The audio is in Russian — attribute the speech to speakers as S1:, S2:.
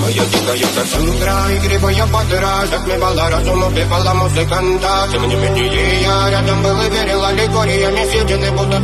S1: Я дикая, как с утра, игривая подра, затмевала разум, убивала музыканта. Тем не менее, я рядом был и верила, легориями съедены будут